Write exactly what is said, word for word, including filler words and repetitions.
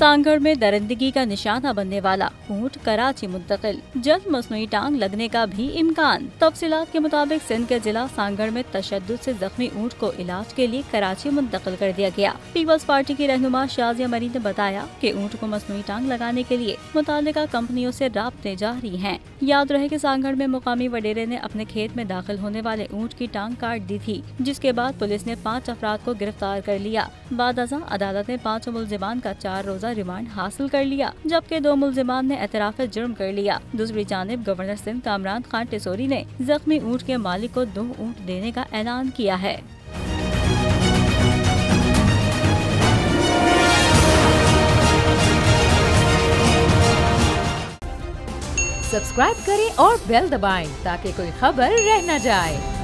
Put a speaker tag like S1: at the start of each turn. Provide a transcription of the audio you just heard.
S1: सांगड़ में दरिंदगी का निशाना बनने वाला ऊँट कराची मुंतकिल, जल्द मसनूई टांग लगने का भी इम्कान। तफसीलात के मुताबिक सिंध के जिला सांगड़ में तशद्दुद से जख्मी ऊँट को इलाज के लिए कराची मुंतकिल कर दिया गया। पीपल्स पार्टी की रहनुमा शाजिया मरी ने बताया कि ऊँट को मसनूई टांग लगाने के लिए मुताल्लिका कंपनियों से राब्ते जारी हैं। याद रहे कि सांगड़ में मुकामी वडेरे ने अपने खेत में दाखिल होने वाले ऊँट की टांग काट दी थी, जिसके बाद पुलिस ने पाँच अफराद को गिरफ्तार कर लिया। बाद अज़ां अदालत ने पाँचों मुल्जिमान का चार रोजा रिमांड हासिल कर लिया, जबकि दो मुल्जिमान ने एतराफ़ जुर्म कर लिया। दूसरी जानिब गवर्नर सिंध कामरान खान टिसोरी ने जख्मी ऊँट के मालिक को दो ऊँट देने का ऐलान किया है।
S2: सब्सक्राइब करें और बेल दबाएं ताकि कोई खबर रह न जाए।